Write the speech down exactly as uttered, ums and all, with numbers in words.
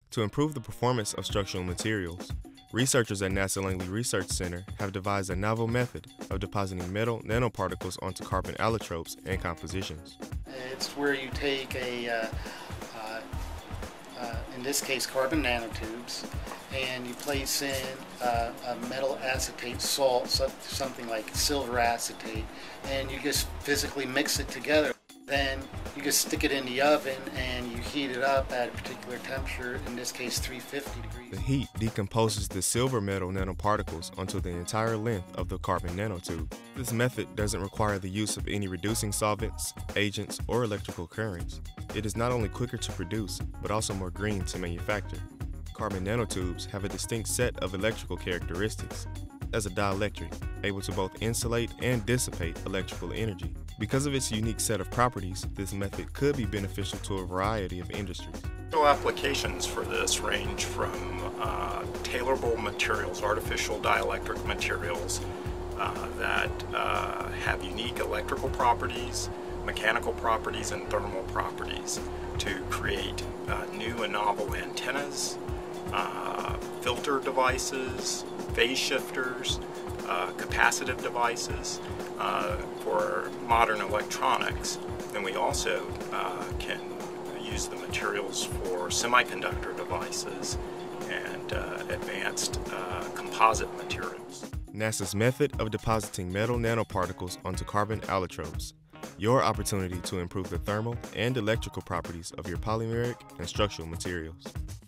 To improve the performance of structural materials, researchers at NASA Langley Research Center have devised a novel method of depositing metal nanoparticles onto carbon allotropes and compositions. It's where you take a, uh, uh, uh, in this case, carbon nanotubes, and you place in uh, a metal acetate salt, so- something like silver acetate, and you just physically mix it together. Then you just stick it in the oven and you heat it up at a particular temperature, in this case three hundred fifty degrees. The heat decomposes the silver metal nanoparticles onto the entire length of the carbon nanotube. This method doesn't require the use of any reducing solvents, agents, or electrical currents. It is not only quicker to produce, but also more green to manufacture. Carbon nanotubes have a distinct set of electrical characteristics. As a dielectric, able to both insulate and dissipate electrical energy. Because of its unique set of properties, this method could be beneficial to a variety of industries. So applications for this range from uh, tailorable materials, artificial dielectric materials uh, that uh, have unique electrical properties, mechanical properties, and thermal properties to create uh, new and novel antennas, uh, filter devices, phase shifters, uh, capacitive devices uh, for modern electronics. Then we also uh, can use the materials for semiconductor devices and uh, advanced uh, composite materials. NASA's method of depositing metal nanoparticles onto carbon allotropes. Your opportunity to improve the thermal and electrical properties of your polymeric and structural materials.